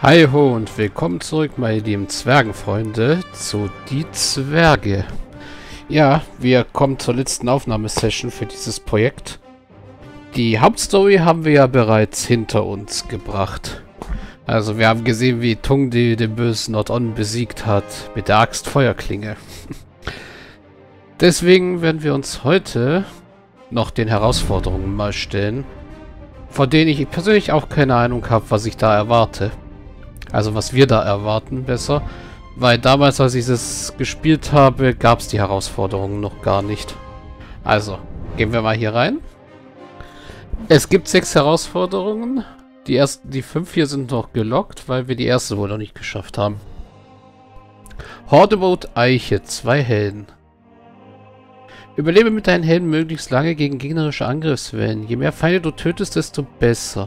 Hi ho und willkommen zurück, meine lieben Zwergenfreunde, zu Die Zwerge. Ja, wir kommen zur letzten Aufnahmesession für dieses Projekt. Die Hauptstory haben wir ja bereits hinter uns gebracht. Also wir haben gesehen, wie Tungdi den bösen Nord-On besiegt hat mit der Axt Feuerklinge. Deswegen werden wir uns heute noch den Herausforderungen mal stellen, von denen ich persönlich auch keine Ahnung habe, was ich da erwarte. Also was wir da erwarten, besser. Weil damals, als ich es gespielt habe, gab es die Herausforderungen noch gar nicht. Also, gehen wir mal hier rein. Es gibt 6 Herausforderungen. Die 5 hier sind noch gelockt, weil wir die erste wohl noch nicht geschafft haben. Horde-Mode Eiche, 2 Helden. Überlebe mit deinen Helden möglichst lange gegen gegnerische Angriffswellen. Je mehr Feinde du tötest, desto besser.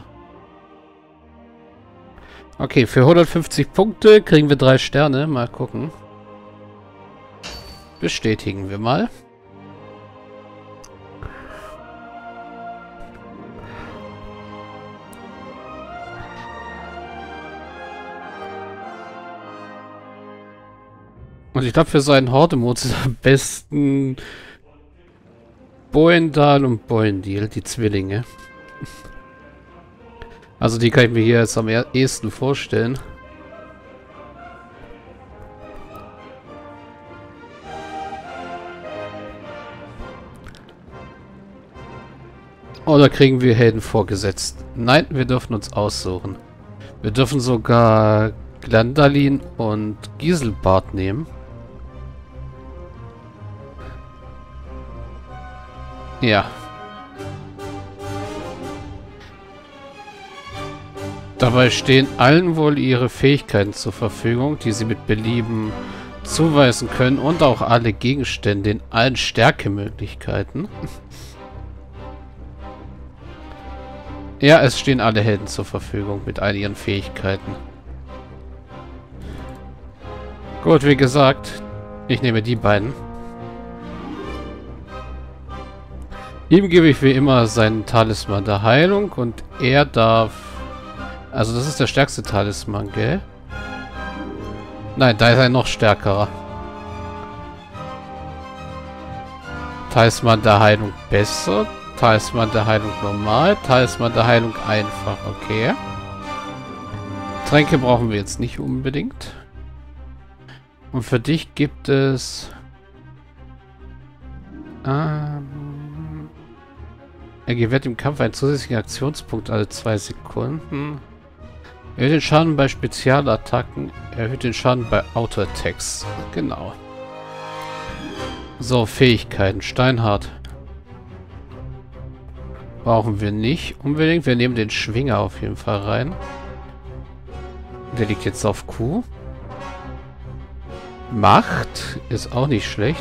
Okay, für 150 Punkte kriegen wir 3 Sterne. Mal gucken. Bestätigen wir mal. Und ich glaube, für so einen Horde-Mode sind am besten Boindal und Boindil, die Zwillinge. Also die kann ich mir hier jetzt am ehesten vorstellen. Oder kriegen wir Helden vorgesetzt? Nein, wir dürfen uns aussuchen. Wir dürfen sogar Glandalin und Giselbart nehmen. Ja. Dabei stehen allen wohl ihre Fähigkeiten zur Verfügung, die sie mit Belieben zuweisen können, und auch alle Gegenstände in allen Stärkemöglichkeiten. Ja, es stehen alle Helden zur Verfügung mit all ihren Fähigkeiten. Gut, wie gesagt, ich nehme die beiden. Ihm gebe ich wie immer seinen Talisman der Heilung und er darf... Also das ist der stärkste Talisman, gell? Nein, da ist ein noch stärkerer. Talisman der Heilung besser. Talisman der Heilung normal. Talisman der Heilung einfach, okay. Tränke brauchen wir jetzt nicht unbedingt. Und für dich gibt es... Er gewährt im Kampf einen zusätzlichen Aktionspunkt alle 2 Sekunden. Erhöht den Schaden bei Spezialattacken. Erhöht den Schaden bei Auto-Attacks. Genau. So, Fähigkeiten. Steinhart. Brauchen wir nicht unbedingt. Wir nehmen den Schwinger auf jeden Fall rein. Der liegt jetzt auf Q. Macht ist auch nicht schlecht.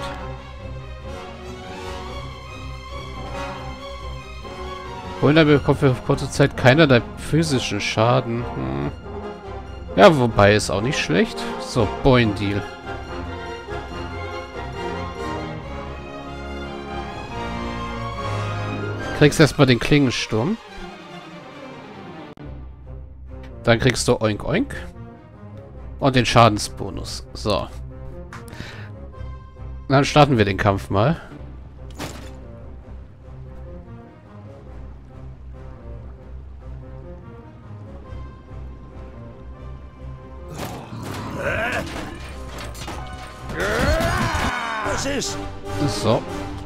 Boinder bekommt für kurze Zeit keinerlei physischen Schaden. Ja, wobei ist auch nicht schlecht. So, Boindil. Kriegst erstmal den Klingensturm. Dann kriegst du Oink Oink. Und den Schadensbonus. So. Dann starten wir den Kampf mal. So.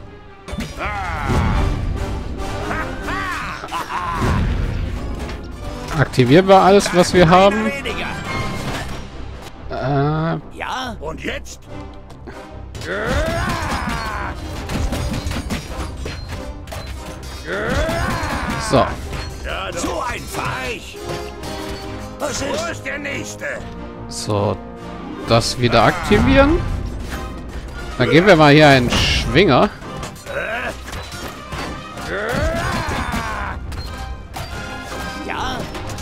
Aktivieren wir alles, was wir haben. Ja, und jetzt? So. Ja, so einfach. Was ist? Wo ist der nächste? So. Das wieder aktivieren. Dann geben wir mal hier einen Schwinger. Ja.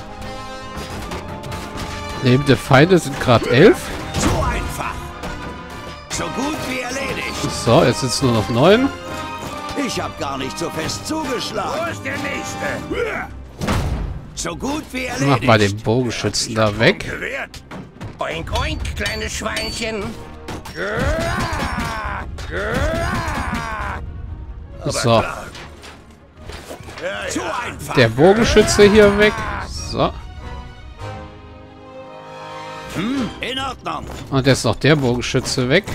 Lebende Feinde sind gerade 11. So einfach. So gut wie erledigt. So, jetzt sind es nur noch 9. Ich habe gar nicht so fest zugeschlagen. Wo ist der nächste? So gut wie erledigt. Mach mal den Bogenschützen da weg. Gewehrt. Oink, oink, kleines Schweinchen. Aber So. klar. Ja, zu einfach. Der Bogenschütze hier weg. So. In Ordnung. Und jetzt noch der Bogenschütze weg.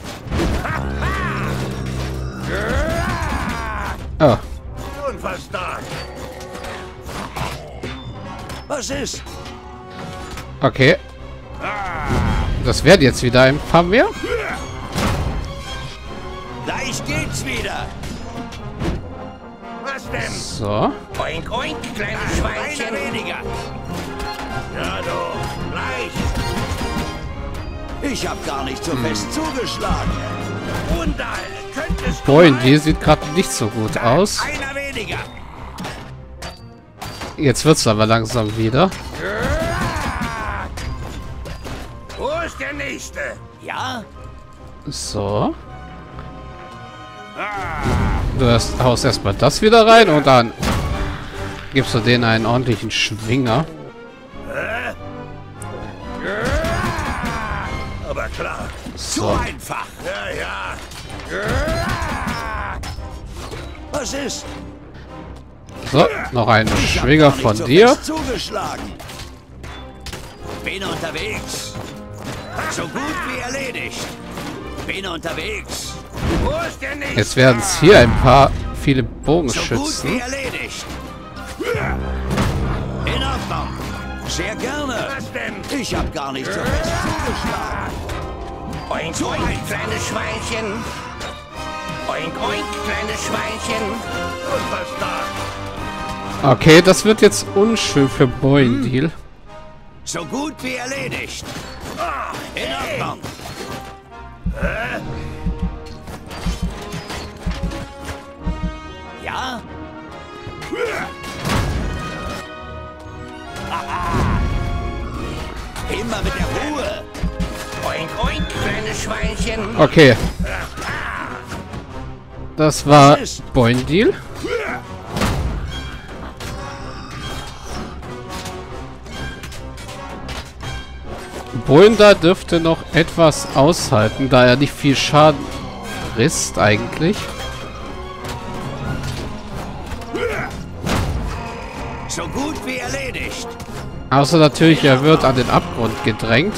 Oh. Unverstanden. Was ist? Okay. Das wird jetzt wieder ein paar mehr. Gleich geht's wieder. Was denn? So. Oink, oink, kleines Schweinchen. Einer weniger. Ja, du. Gleich. Ich hab gar nicht so fest zugeschlagen. Wunder, könntest du... Boing, die sieht gerade nicht so gut aus. Einer weniger. Jetzt wird's aber langsam wieder. Wo ist der Nächste? Ja? So. Du haust erstmal das wieder rein und dann gibst du denen einen ordentlichen Schwinger. Aber klar. So So. einfach. Ja, ja. Was ist? So, noch ein Ich hab Schwinger gar nicht von so dir. fest zugeschlagen. Bin unterwegs. So gut wie erledigt. Bin unterwegs. Wo ist der Nächste? Jetzt werden es hier ein paar viele So gut wie Bogenschützen. erledigt. In Ordnung. Sehr gerne. Was denn? Ich hab gar nicht so fest zugeschlagen. Oink, oink, kleines Schweinchen. Oink, oink, kleines Schweinchen. Unverstanden. Okay, das wird jetzt unschön für Boindil. So gut wie erledigt. In Ordnung. Ja? Immer mit der Ruhe. Oink, oink, kleines Schweinchen. Okay. Das war Boindil. Boinder dürfte noch etwas aushalten, da er nicht viel Schaden frisst eigentlich. So gut wie erledigt. Außer natürlich, er wird an den Abgrund gedrängt.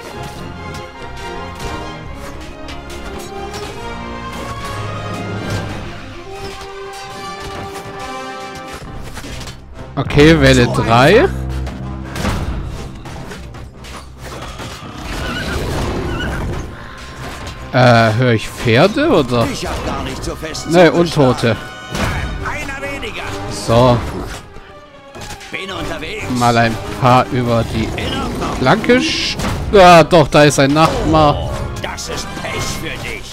Okay, Welle 3. Höre ich Pferde oder? Ich hab gar nicht so fest Ne, zugeschlagen. Untote. Einer weniger. So, Bin unterwegs. mal ein paar über die In Ordnung. Flanke. Ja, doch, da ist ein Nachbar. Oh, das ist Pech für dich.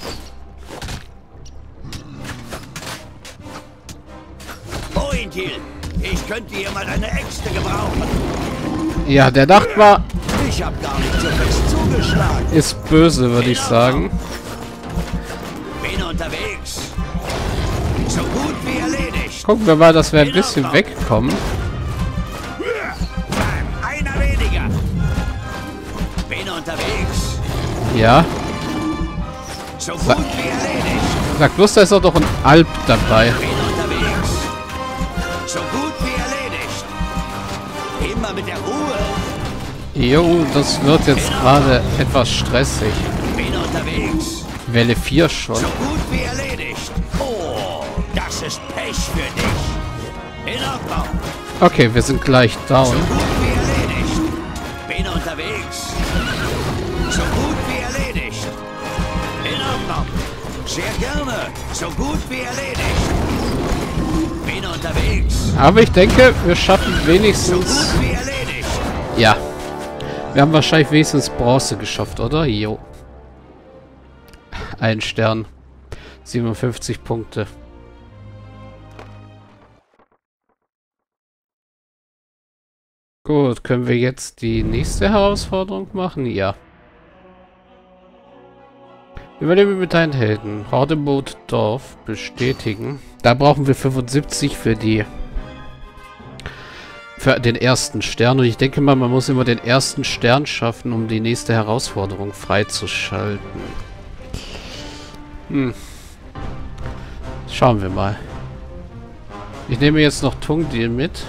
Bointil, ich könnte hier mal eine Äxte gebrauchen. Ja, der Nachbar Ich hab gar nicht so fest zugeschlagen. ist böse, würde ich sagen. Bin unterwegs. So gut wie erledigt. Gucken wir mal, dass wir ein bisschen wegkommen. Einer weniger. Bin unterwegs. Ja, So gut wie erledigt. sag bloß, da ist auch doch ein Alp dabei. Bin unterwegs. So gut wie erledigt. Immer mit der Ruhe. Jo, das wird jetzt gerade etwas stressig. Bin unterwegs. Welle 4 schon. So gut wie erledigt. Oh, das ist Pech für dich. In Ordnung. Okay, wir sind gleich So down. gut wie erledigt. Bin unterwegs. So gut wie erledigt. In Ordnung. Sehr gerne. So gut wie erledigt. Bin unterwegs. Aber ich denke, wir schaffen So wenigstens... gut wie erledigt. Ja. Wir haben wahrscheinlich wenigstens Bronze geschafft, oder? Jo. Ein Stern. 57 Punkte. Gut, können wir jetzt die nächste Herausforderung machen? Ja. Überlebe mit deinen Helden. Hordemod Dorf bestätigen. Da brauchen wir 75 für die Für den ersten Stern. Und ich denke mal, man muss immer den ersten Stern schaffen, um die nächste Herausforderung freizuschalten. Schauen wir mal. Ich nehme jetzt noch Tungdil mit.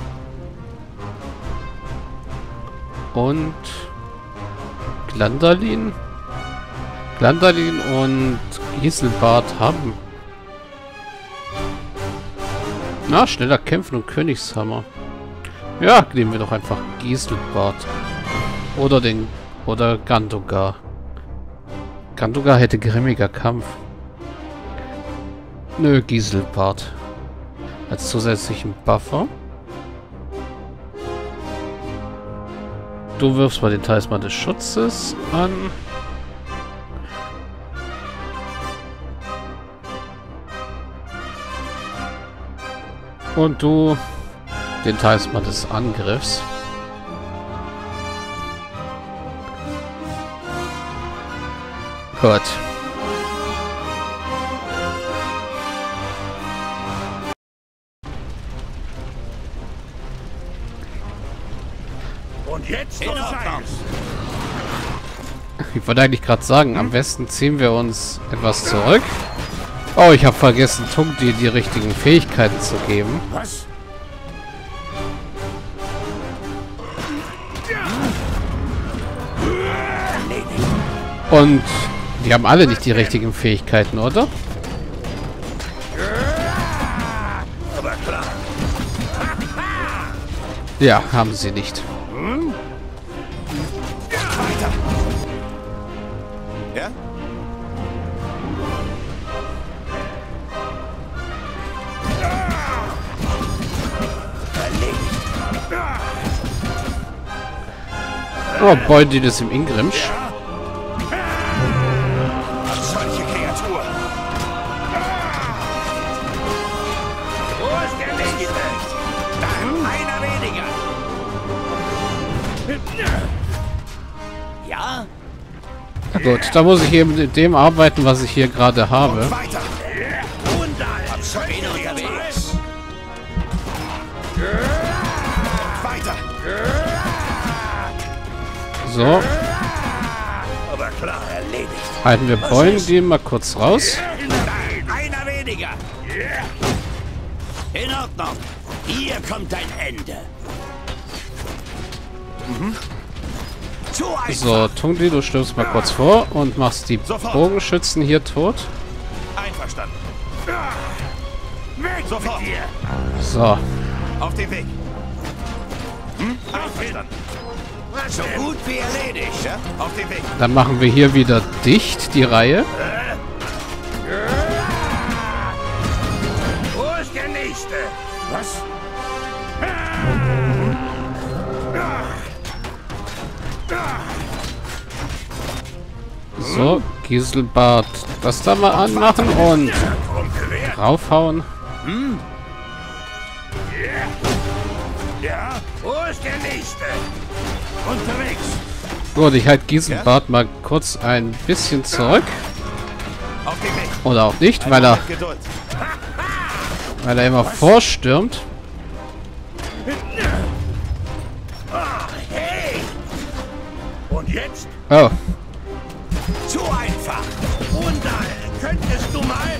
Und Glandalin. Glandalin und Giselbart haben. Na, schneller kämpfen und Königshammer. Ja, nehmen wir doch einfach Giselbart. Oder Gandogar. Gandogar hätte grimmiger Kampf. Nö, Giselbart. Als zusätzlichen Buffer. Du wirfst mal den Talisman des Schutzes an. Und du den Talisman des Angriffs. Gut. Und jetzt los! Ich wollte eigentlich gerade sagen, am besten ziehen wir uns etwas zurück. Oh, ich habe vergessen, Tungdil die richtigen Fähigkeiten zu geben. Was? Und die haben alle nicht die richtigen Fähigkeiten, oder? Aber klar. Ja, haben sie nicht. Weiter. Ja? Oh, Beudil ist im Ingrimsch. Solche Kreatur. Wo ist der nächste? Da, einer weniger. Ja? Gut, da muss ich eben mit dem arbeiten, was ich hier gerade habe. Weiter. Und da bin unterwegs. Weiter. So, Aber klar, erledigt. halten wir Beudil mal kurz raus. Einer weniger. In Ordnung. Hier kommt dein Ende. Zu einfach. So, Tungdil, du stirbst mal kurz vor und machst die Bogenschützen hier tot. Einverstanden. Weg sofort. Mit dir. So, Auf den Weg. Einverstanden. So gut wie erledigt. Ja? Auf den Weg. dann machen wir hier wieder dicht, die Reihe. Wo ist der Nächste? Was? So, Giselbart das da mal anmachen und draufhauen. Ja? Wo ist der Nächste? Unterwegs. Gut, ich halte Giselbart mal kurz ein bisschen zurück. Auf den Weg. Oder auch nicht, weil er Geduld. immer vorstürmt. Hey! Und jetzt? Oh, Zu einfach. Und könntest du mal?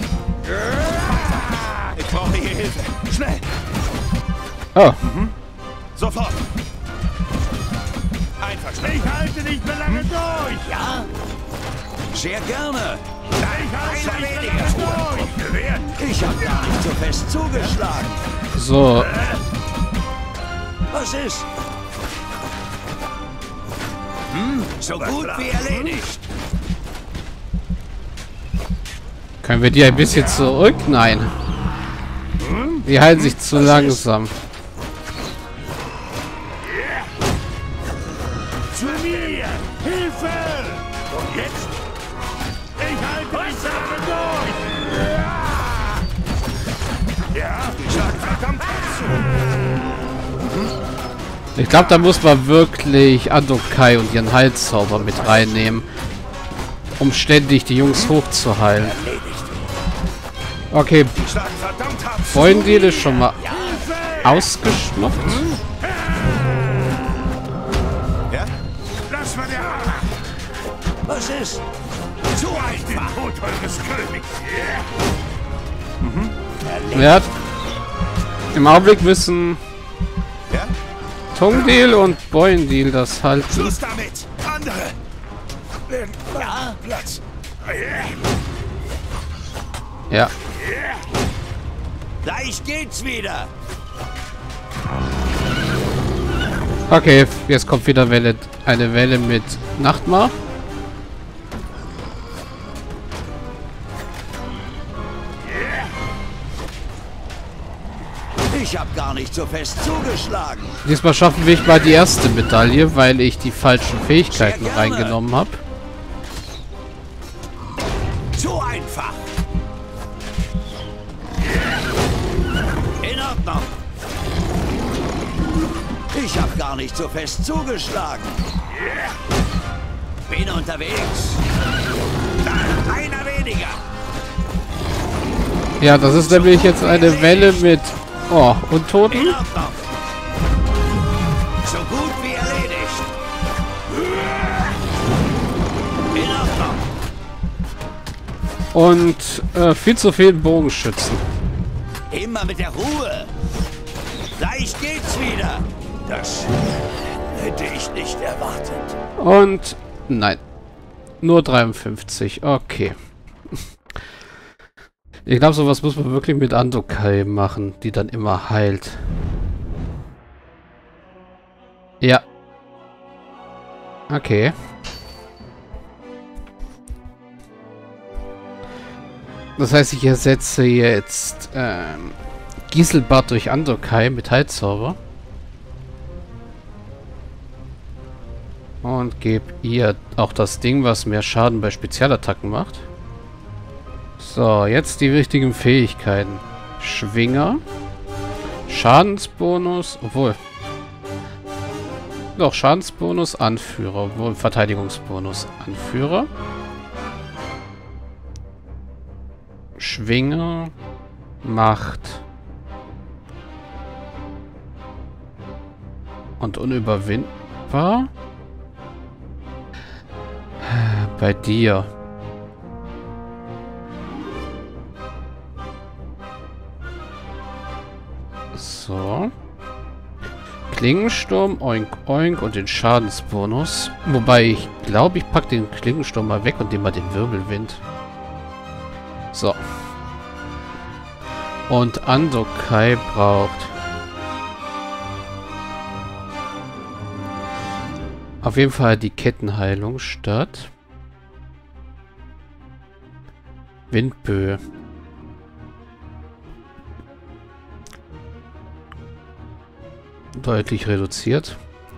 Ich brauche hier Hilfe. Schnell. oh, Sofort. Einverstanden. Ich halte nicht mehr lange durch. Ja? Sehr gerne. Ich halte nicht mehr lange durch. Ich habe gar nicht so fest zugeschlagen. so. Was ist? So gut wie erledigt. Können wir die ein bisschen zurück? Nein. Die halten sich zu langsam. Zu mir! Hilfe! Und jetzt? Ich halte die Sache durch! Ja, schlag verdammt zu! Ich glaube, da muss man wirklich Adokai und ihren Heilzauber mit reinnehmen, um ständig die Jungs hochzuheilen. Okay, Schlag verdammt hart zu! Beudil ist schon mal Hilfe! ausgeschnupft. Ja? Lass mal der Arme. Was ist? So einfach. Tod eures Königs. Ja. Im Augenblick müssen Ja? Tungdil und Boindil das halten. Schluss damit. Andere. Ja? Platz. Ja. Gleich geht's wieder. Okay, jetzt kommt wieder eine Welle mit Nachtmar. Ich hab gar nicht so fest zugeschlagen. Diesmal schaffen wir mal die erste Medaille, weil ich die falschen Fähigkeiten Sehr gerne. reingenommen habe. So einfach. In Ordnung. Ich hab gar nicht so fest zugeschlagen. Bin unterwegs. Da, einer weniger. Ja, das ist nämlich jetzt eine Welle mit Untoten. In Ordnung. So gut wie erledigt. In Ordnung. Und viel zu viel Bogenschützen. Immer mit der Ruhe. Gleich geht's wieder. Das hätte ich nicht erwartet. Und nein. Nur 53. Okay. Ich glaube, sowas muss man wirklich mit Andokai machen, die dann immer heilt. Ja. Okay. Das heißt, ich ersetze jetzt Giselbart durch Andokai mit Heilzauber. Und gebe ihr auch das Ding, was mehr Schaden bei Spezialattacken macht. So, jetzt die wichtigen Fähigkeiten. Schwinger. Schadensbonus. Obwohl. Doch, Schadensbonus, Anführer. Obwohl, Verteidigungsbonus, Anführer. Schwinger. Macht. Und unüberwindbar. Bei dir. So. Klingensturm, Oink Oink und den Schadensbonus. Wobei ich glaube, ich packe den Klingensturm mal weg und nehme mal den Wirbelwind. So. Und Andokai braucht auf jeden Fall die Kettenheilung statt Windböe. Deutlich reduziert.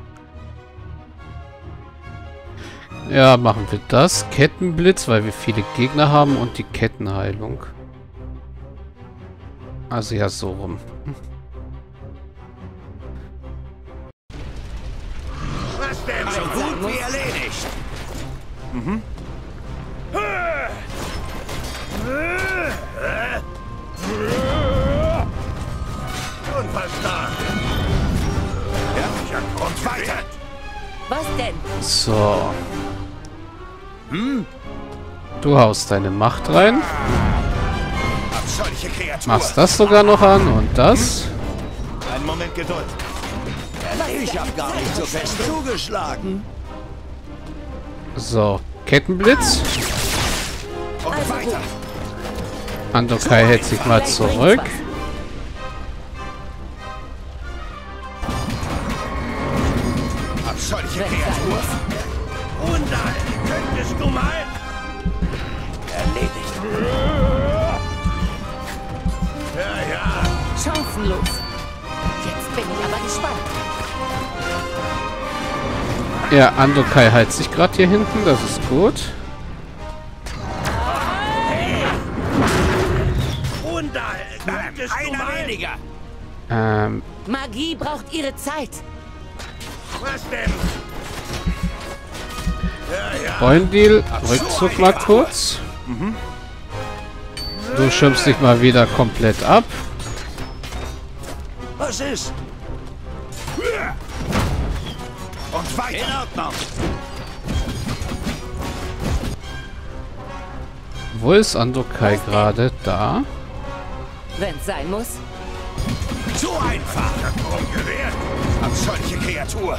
Ja, machen wir das. Kettenblitz, weil wir viele Gegner haben und die Kettenheilung. Also ja, so rum. Was denn? So gut wie erledigt. Unverstanden. Ja, und weiter. Was denn? So. Du haust deine Macht rein. Abscheuliche Kreatur. Machst das sogar noch an und das. Einen Moment Geduld. Ich hab gar nicht so fest zugeschlagen. So. Kettenblitz. Und Also weiter. Andokai hält sich mal zurück. Abscheuliche Wenn es sein Kreatur. muss. Und dann könntest du mal... Erledigt. Ja, ja. Chancenlos. Jetzt bin ich aber gespannt. Ja, Andokai hält sich gerade hier hinten. Das ist gut. Und da könntest du mal... weniger. Magie braucht ihre Zeit. Was denn? Ja, ja. Boindil, Rückzug mal kurz. Du schirmst dich mal wieder komplett ab. Was was ist? Und weiter. In Ordnung. Wo ist Andokai gerade? Da? Wenn's sein muss. Zu einfach. Gewehr. Hab solche Kreatur.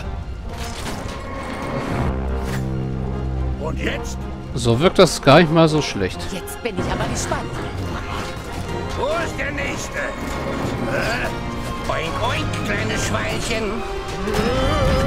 Und jetzt? So wirkt das gar nicht mal so schlecht. Jetzt bin ich aber gespannt. Wo ist der Nächste? Oink, oink, kleines Schweinchen.